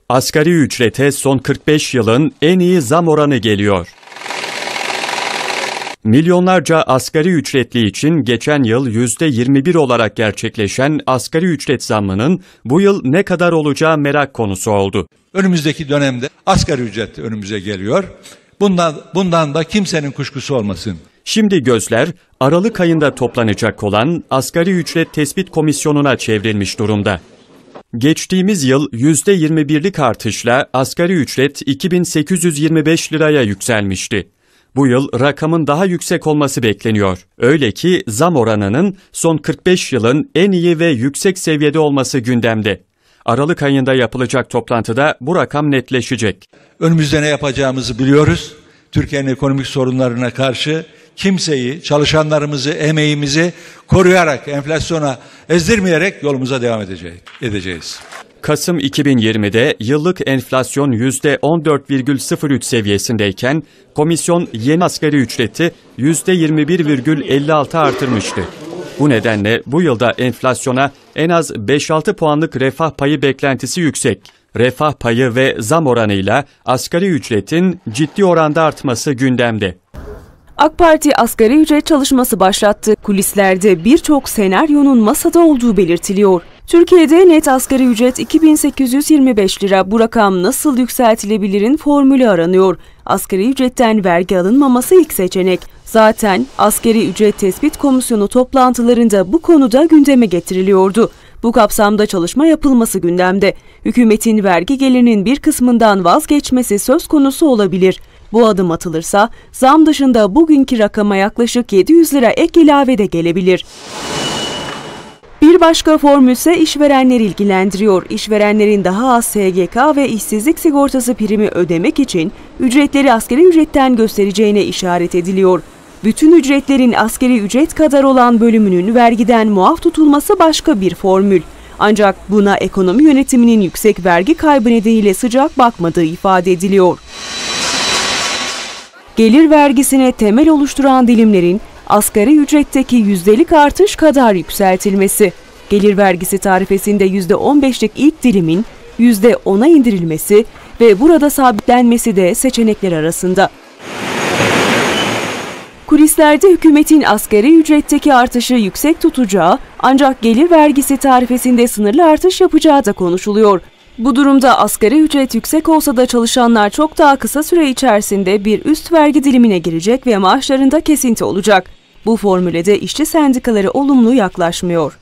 Asgari ücrete son 45 yılın en iyi zam oranı geliyor. Milyonlarca asgari ücretli için geçen yıl %21 olarak gerçekleşen asgari ücret zammının bu yıl ne kadar olacağı merak konusu oldu. Önümüzdeki dönemde asgari ücret önümüze geliyor. Bundan da kimsenin kuşkusu olmasın. Şimdi gözler Aralık ayında toplanacak olan Asgari Ücret Tespit Komisyonu'na çevrilmiş durumda. Geçtiğimiz yıl %21'lik artışla asgari ücret 2.825 liraya yükselmişti. Bu yıl rakamın daha yüksek olması bekleniyor. Öyle ki zam oranının son 45 yılın en iyi ve yüksek seviyede olması gündemde. Aralık ayında yapılacak toplantıda bu rakam netleşecek. Önümüzde ne yapacağımızı biliyoruz. Türkiye'nin ekonomik sorunlarına karşı kimseyi, çalışanlarımızı, emeğimizi koruyarak, enflasyona ezdirmeyerek yolumuza devam edeceğiz. Kasım 2020'de yıllık enflasyon %14,03 seviyesindeyken komisyon yeni asgari ücreti %21,56 artırmıştı. Bu nedenle bu yılda enflasyona en az 5-6 puanlık refah payı beklentisi yüksek. Refah payı ve zam oranıyla asgari ücretin ciddi oranda artması gündemde. AK Parti asgari ücret çalışması başlattı. Kulislerde birçok senaryonun masada olduğu belirtiliyor. Türkiye'de net asgari ücret 2.825 lira. Bu rakam nasıl yükseltilebilirin formülü aranıyor. Asgari ücretten vergi alınmaması ilk seçenek. Zaten Asgari Ücret Tespit Komisyonu toplantılarında bu konuda gündeme getiriliyordu. Bu kapsamda çalışma yapılması gündemde. Hükümetin vergi gelirinin bir kısmından vazgeçmesi söz konusu olabilir. Bu adım atılırsa zam dışında bugünkü rakama yaklaşık 700 lira ek ilave de gelebilir. Bir başka formül ise işverenleri ilgilendiriyor. İşverenlerin daha az SGK ve işsizlik sigortası primi ödemek için ücretleri asgari ücretten göstereceğine işaret ediliyor. Bütün ücretlerin asgari ücret kadar olan bölümünün vergiden muaf tutulması başka bir formül. Ancak buna ekonomi yönetiminin yüksek vergi kaybı nedeniyle sıcak bakmadığı ifade ediliyor. Gelir vergisine temel oluşturan dilimlerin asgari ücretteki yüzdelik artış kadar yükseltilmesi, gelir vergisi tarifesinde %15'lik ilk dilimin %10'a indirilmesi ve burada sabitlenmesi de seçenekler arasında. Kulislerde hükümetin asgari ücretteki artışı yüksek tutacağı ancak gelir vergisi tarifesinde sınırlı artış yapacağı da konuşuluyor. Bu durumda asgari ücret yüksek olsa da çalışanlar çok daha kısa süre içerisinde bir üst vergi dilimine girecek ve maaşlarında kesinti olacak. Bu formüle de işçi sendikaları olumlu yaklaşmıyor.